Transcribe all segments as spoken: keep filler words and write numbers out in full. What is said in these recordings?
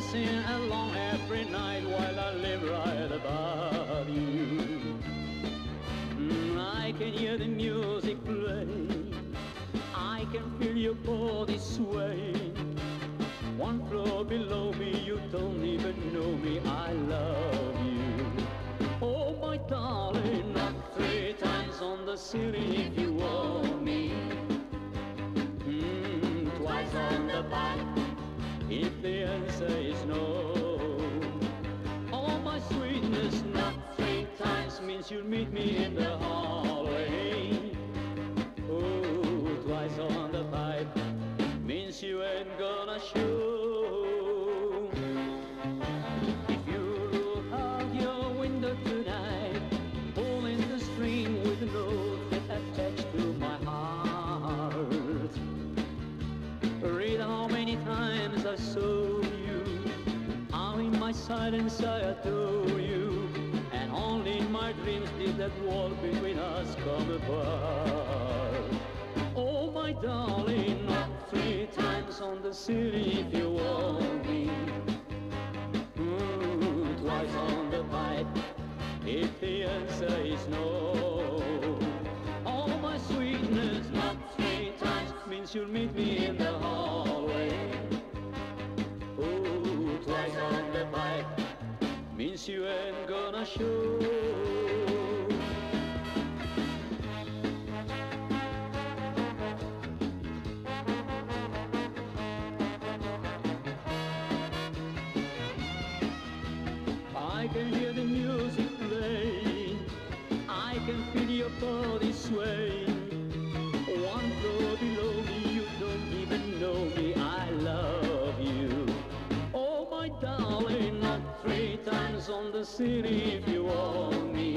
sing along every night while I live right above you. Mm, I can hear the music play, I can feel your body sway. One floor below me, you don't even know me, I love you. Oh my darling, knock three times on the ceiling if you want me. Mm, twice on the pipe if the answer is no. Oh my sweetness, knock three times means you'll meet me in the hallway. Oh, twice on the pipe means you ain't gonna show. If you look out your window tonight, pulling the string with a note that attached to my heart, read how many times I saw you, how in my silence I adore you, and only in my dreams did that wall between us come apart. Oh my darling, knock three times on the ceiling if you want me. Mm, twice on the pipe if the answer is no. Oh my sweetness, knock three times means you'll meet me in the hallway. Oh, twice on the pipe means you ain't gonna show. I can hear the music play, I can feel your body sway. One floor below me, you don't even know me, I love you. Oh my darling, knock three times on the ceiling if you want me.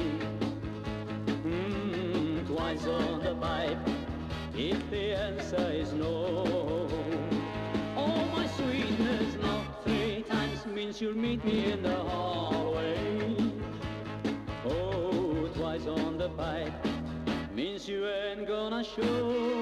Mm, twice on the pipe if the answer is no. Oh my sweetness, knock three times means you'll meet me in the hallway. Oh, twice on the pipe means you ain't gonna show.